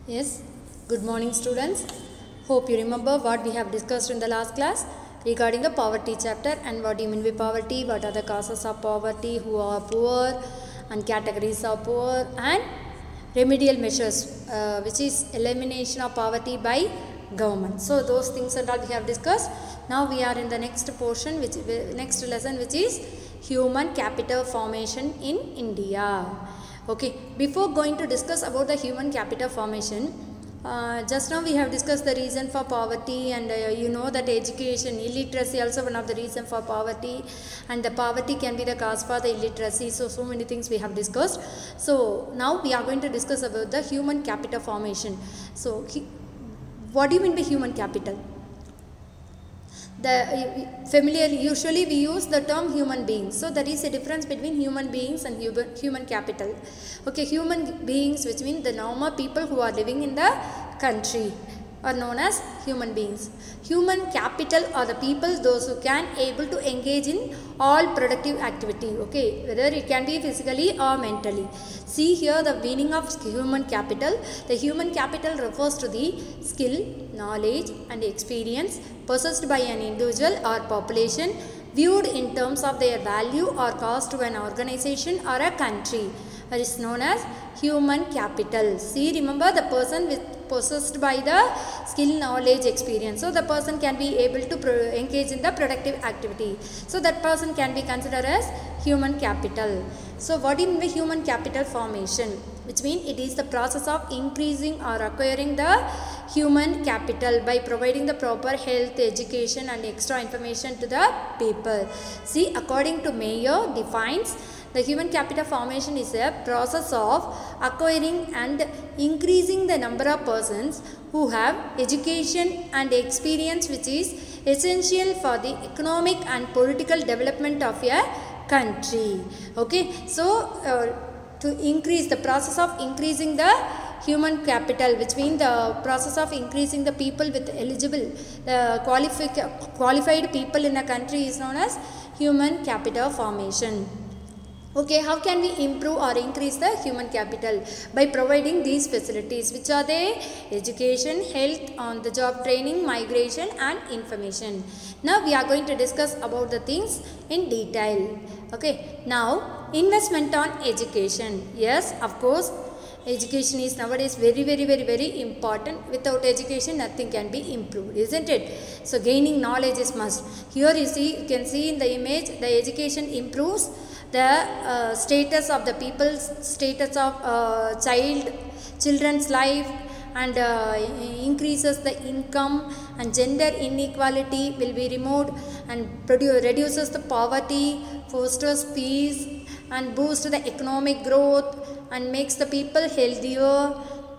Yes, good morning students. Hope you remember what we have discussed in the last class regarding the poverty chapter and what do you mean by poverty, what are the causes of poverty, who are poor and categories of poor and remedial measures which is elimination of poverty by government. So those things and all we have discussed. Now we are in the next portion next lesson which is human capital formation in India. Okay, before going to discuss about the human capital formation, just now we have discussed the reason for poverty and you know that education, illiteracy also one of the reason for poverty, and the poverty can be the cause for the illiteracy. So many things we have discussed. So now we are going to discuss about the human capital formation. So what do you mean by human capital? Usually we use the term human beings. So there is a difference between human beings and human capital. Okay, human beings, which mean the normal people who are living in the country, are known as human beings. Human capital are the people those who can able to engage in all productive activity. Okay, whether it can be physically or mentally. See here the meaning of human capital. The human capital refers to the skill, knowledge and experience possessed by an individual or population viewed in terms of their value or cost to an organization or a country. That is known as human capital. See, remember the person possessed by the skill, knowledge, experience. So the person can be able to engage in the productive activity. So that person can be considered as human capital. So what do you mean by human capital formation? Which means it is the process of increasing or acquiring the human capital by providing the proper health, education and extra information to the people. See, according to Mayer defines, the human capital formation is a process of acquiring and increasing the number of persons who have education and experience which is essential for the economic and political development of a country. Okay, so to increase the process of increasing the human capital, which means the process of increasing the people with eligible, qualified people in a country is known as human capital formation. Okay, how can we improve or increase the human capital? By providing these facilities, which are the education, health, on-the-job training, migration and information. Now we are going to discuss about the things in detail. Okay, now investment on education. Yes, of course, education is nowadays very important. Without education, nothing can be improved, isn't it? So gaining knowledge is must. Here you can see in the image, the education improves the status of the people's status of children's life and increases the income, and gender inequality will be removed and reduces the poverty, fosters peace and boosts the economic growth and makes the people healthier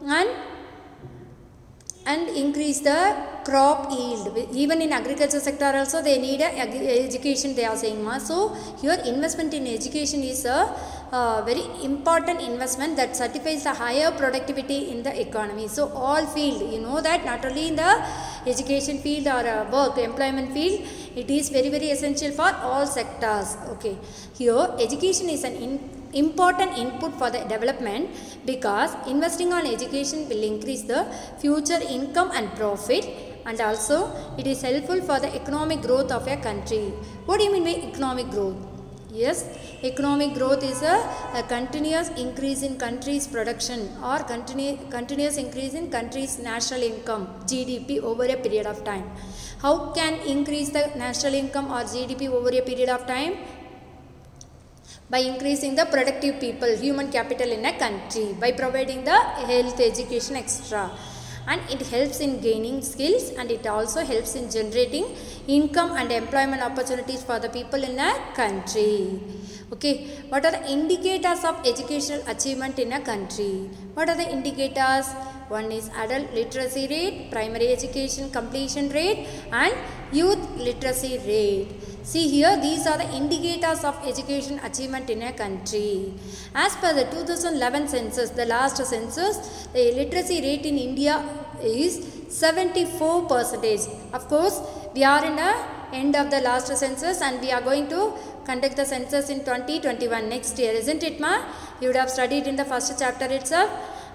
and increase the crop yield. Even in agriculture sector also they need a education, they are saying. So here investment in education is a very important investment that certifies the higher productivity in the economy. So all field, you know that not only in the education field or work employment field, it is very essential for all sectors. Okay, here education is an important input for the development because investing on education will increase the future income and profit, and also it is helpful for the economic growth of a country. What do you mean by economic growth? Yes, economic growth is a continuous increase in country's production or continuous increase in country's national income, GDP, over a period of time. How can increase the national income or GDP over a period of time? By increasing the productive people, human capital in a country, by providing the health, education, etc. And it helps in gaining skills, and it also helps in generating income and employment opportunities for the people in a country. Okay, what are the indicators of educational achievement in a country? What are the indicators? One is adult literacy rate, primary education completion rate and youth literacy rate. See here, these are the indicators of education achievement in a country. As per the 2011 census, the last census, the literacy rate in India is 74%. Of course, we are in the end of the last census and we are going to conduct the census in 2021 next year, isn't it, ma? You would have studied in the first chapter itself.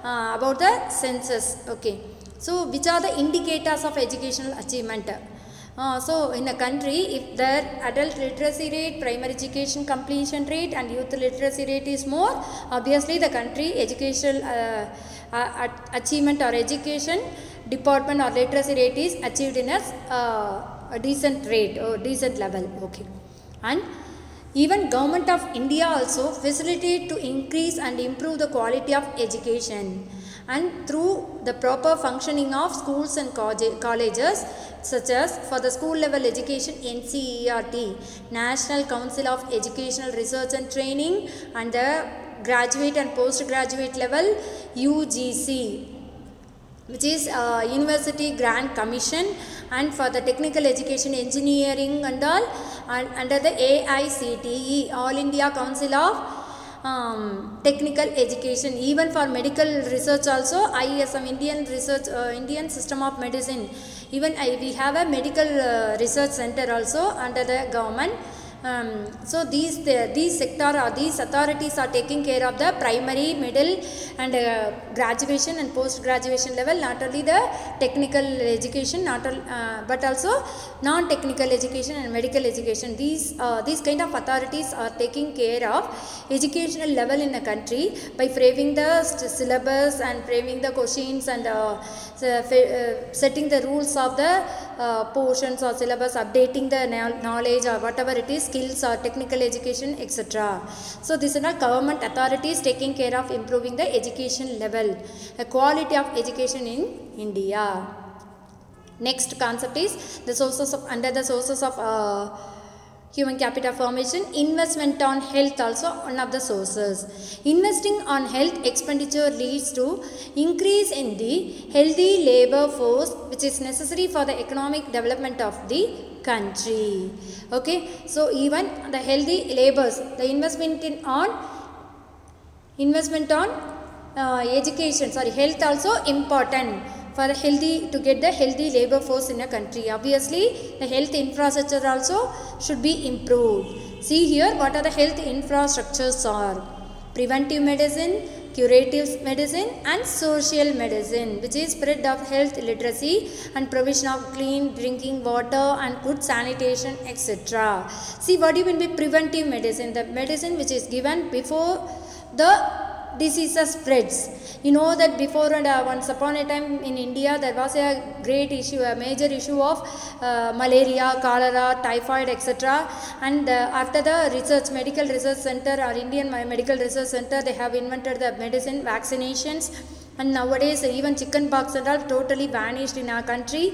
about the census. Okay, so which are the indicators of educational achievement? So in a country, if their adult literacy rate, primary education completion rate and youth literacy rate is more, obviously the country educational achievement or education department or literacy rate is achieved in a decent rate or decent level. Okay, and even Government of India also facilitate to increase and improve the quality of education, and through the proper functioning of schools and colleges, such as for the school level education NCERT, National Council of Educational Research and Training, and the graduate and postgraduate level UGC, which is University Grant Commission, and for the technical education engineering and all, and under the AICTE, All India Council of Technical Education. Even for medical research also, ISM, Indian System of Medicine, even we have a medical research center also under the government. So these sector or these authorities are taking care of the primary, middle and graduation and post graduation level, not only the technical education, but also non-technical education and medical education. These kind of authorities are taking care of educational level in a country by framing the syllabus and framing the questions and setting the rules of the portions or syllabus, updating the knowledge or whatever it is, skills or technical education, etc. So these are not government authorities taking care of improving the education level, the quality of education in India. Next concept is the sources of, under the sources of human capital formation, investment on health also one of the sources. Investing on health expenditure leads to increase in the healthy labor force, which is necessary for the economic development of the country. Okay, so even the healthy labors, the investment on education, health also important for to get the healthy labor force in a country. Obviously, the health infrastructure also should be improved. See here, what are the health infrastructures are? Preventive medicine, curative medicine and social medicine, which is spread of health literacy and provision of clean drinking water and good sanitation, etc. See, what do you mean by preventive medicine? The medicine which is given before the diseases spreads. You know that before and once upon a time in India there was a great issue, a major issue of malaria, cholera, typhoid, etc. And after the research, medical research center or Indian medical research center, they have invented the medicine, vaccinations. And nowadays even chicken pox and all totally vanished in our country.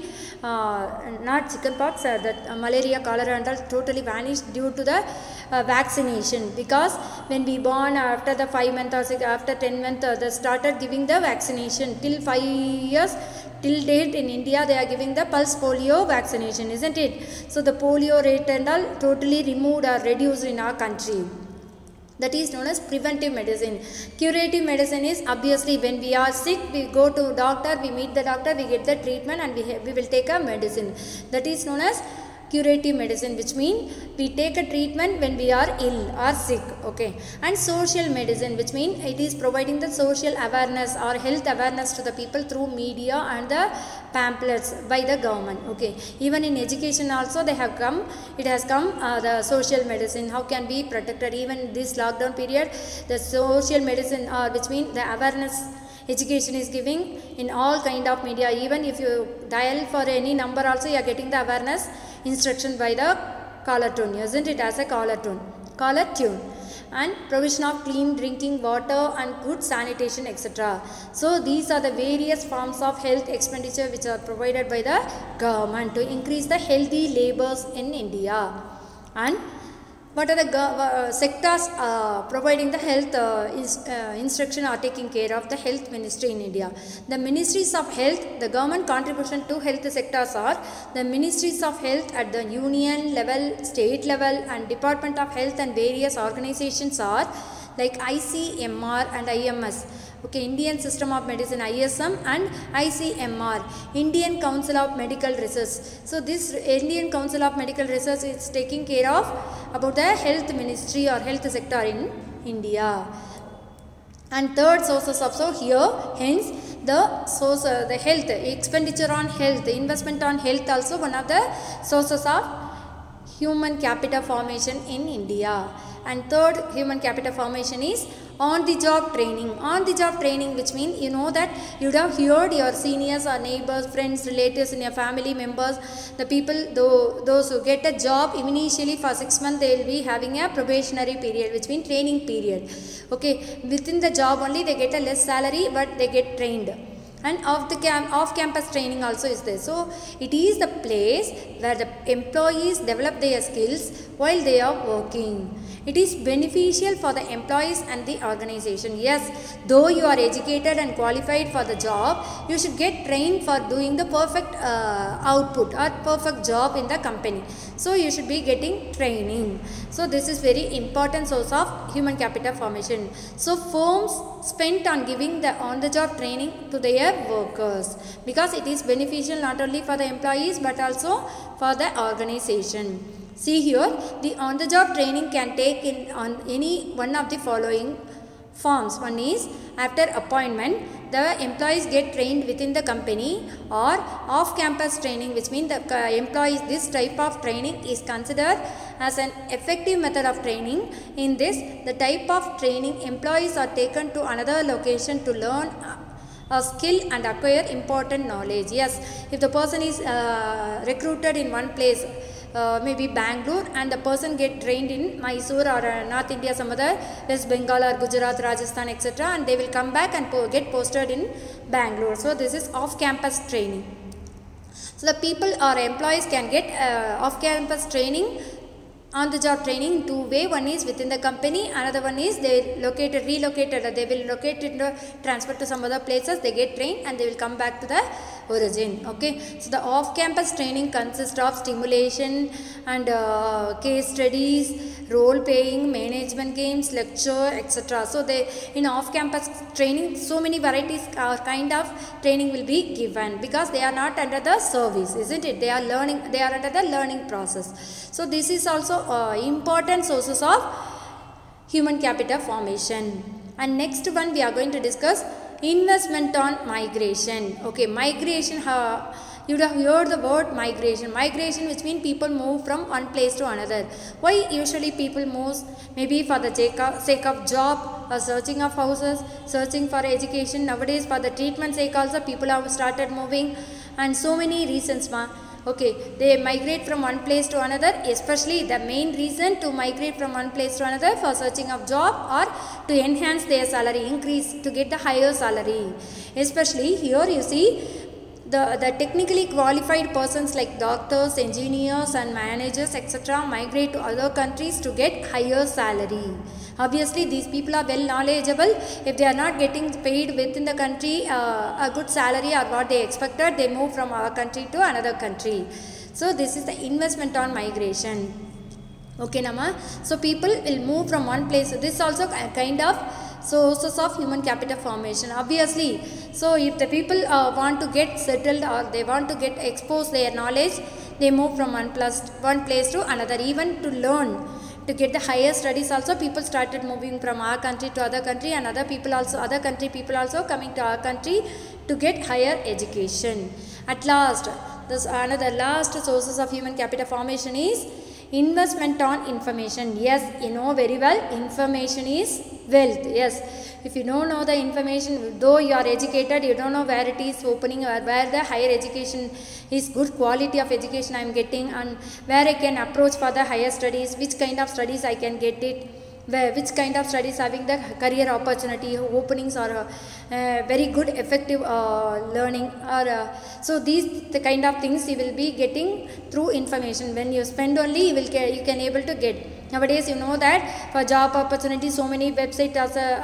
Not chicken pox, that malaria, cholera and all totally vanished due to the vaccination. Because when we born after the 5 month or 6, after 10 month, they started giving the vaccination till 5 years. Till date in India they are giving the pulse polio vaccination, isn't it? So the polio rate and all totally removed or reduced in our country. That is known as preventive medicine. Curative medicine is obviously when we are sick, we go to doctor, we meet the doctor, we get the treatment and we will take a medicine. That is known as curative medicine, which means we take a treatment when we are ill or sick. Okay, and social medicine, which means it is providing the social awareness or health awareness to the people through media and the pamphlets by the government. Okay, even in education also they have come, it has come the social medicine, how can be protected. Even this lockdown period, the social medicine, which means the awareness education is giving in all kind of media. Even if you dial for any number also, you are getting the awareness instruction by the caller tune, isn't it? As a caller tune, and provision of clean drinking water and good sanitation, etc. So these are the various forms of health expenditure which are provided by the government to increase the healthy labors in India. And what are the sectors providing the health instruction or taking care of? The health ministry in India. The ministries of health, the government contribution to health sectors are the ministries of health at the union level, state level and department of health, and various organizations are like ICMR and IMS. Okay, Indian System of Medicine, ISM, and ICMR, Indian Council of Medical Research. So this Indian Council of Medical Research is taking care of about the health ministry or health sector in India. And third sources also here, hence the source, the health, expenditure on health, investment on health also one of the sources of human capital formation in India. And third human capital formation is on the job training. On the job training, which means you know that you would have heard your seniors or neighbors, friends, relatives in your family members, the people, those who get a job initially for 6 months, they will be having a probationary period, which means training period. Okay, within the job only they get a less salary, but they get trained. And off campus training also is there. So it is the place where the employees develop their skills while they are working. It is beneficial for the employees and the organization. Yes, though you are educated and qualified for the job, you should get trained for doing the perfect output or perfect job in the company. So you should be getting training. So this is very important source of human capital formation. So firms spent on giving the on-the-job training to their workers, because it is beneficial not only for the employees but also for the organization. See here, the on-the-job training can take in on any one of the following forms. One is after appointment, the employees get trained within the company, or off-campus training, which means the employees, this type of training is considered as an effective method of training. In this, the type of training, employees are taken to another location to learn a skill and acquire important knowledge. Yes, if the person is recruited in one place, maybe Bangalore, and the person get trained in Mysore or North India, some other West Bengal or Gujarat, Rajasthan, etc., and they will come back and get posted in Bangalore. So this is off-campus training. So the people or employees can get off-campus training, on-the-job training in two ways. One is within the company, another one is they relocated, they will locate it, transfer to some other places, they get trained and they will come back to the origin. Okay, so the off-campus training consists of stimulation and case studies, role-playing, management games, lecture, etc. So they in off-campus training, so many varieties kind of training will be given, because they are not under the service, isn't it? They are learning, they are under the learning process. So this is also important sources of human capital formation. And next one we are going to discuss investment on migration. Okay, migration, you would have heard the word migration. Migration, which means people move from one place to another. Why usually people move? Maybe for the sake of job, or searching of houses, searching for education. Nowadays for the treatment sake also people have started moving, and so many reasons. Okay, they migrate from one place to another, especially the main reason to migrate from one place to another for searching of job or to enhance their salary, increase, to get the higher salary. Especially here you see the technically qualified persons like doctors, engineers and managers, etc. migrate to other countries to get higher salary. Obviously these people are well knowledgeable. If they are not getting paid within the country a good salary or what they expected, they move from our country to another country. So this is the investment on migration. Okay, Nama. So people will move from one place. So this is also a kind of sources of human capital formation, obviously. So if the people want to get settled or they want to get expose their knowledge, they move from one place to another. Even to learn, to get the higher studies also, people started moving from our country to other country, and other country people also coming to our country to get higher education. At last, this another last sources of human capital formation is investment on information. Yes, you know very well, information is wealth. Yes, if you don't know the information, though you are educated, you don't know where it is opening or where the higher education is, good quality of education I am getting, and where I can approach for the higher studies, which kind of studies I can get it, which kind of studies having the career opportunity openings, or very good effective learning, or so these the kind of things you will be getting through information. When you spend only, you can able to get. Nowadays you know that for job opportunities, so many websites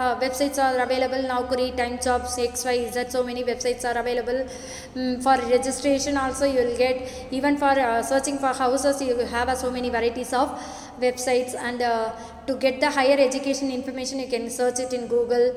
are available. Naukri, Time Jobs, XYZ, so many websites are available. For registration also you will get, even for searching for houses you have so many varieties of websites, and to get the higher education information you can search it in Google,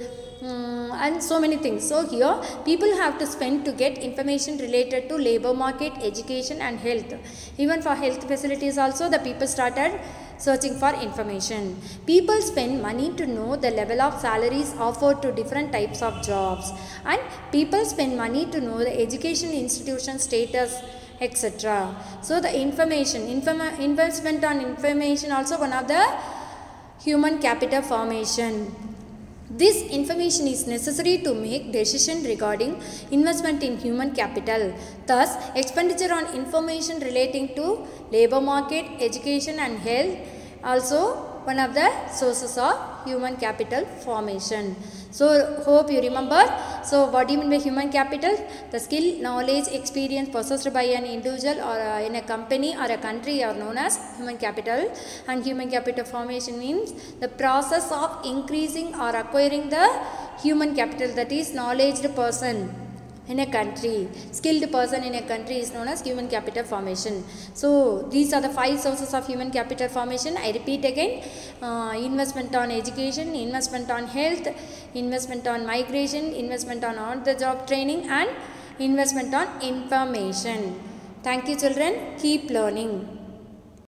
and so many things. So here people have to spend to get information related to labor market, education and health. Even for health facilities also the people started searching for information. People spend money to know the level of salaries offered to different types of jobs, and people spend money to know the education institution status, etc. So the investment on information also one of the human capital formation. This information is necessary to make decision regarding investment in human capital. Thus, expenditure on information relating to labor market, education and health also one of the sources of human capital formation. So, hope you remember. So, what do you mean by human capital? The skill, knowledge, experience possessed by an individual or in a company or a country are known as human capital. And human capital formation means the process of increasing or acquiring the human capital, that is knowledgeable person in a country. Skilled person in a country is known as human capital formation. So, these are the 5 sources of human capital formation. I repeat again, investment on education, investment on health, investment on migration, investment on the job training and investment on information. Thank you children. Keep learning.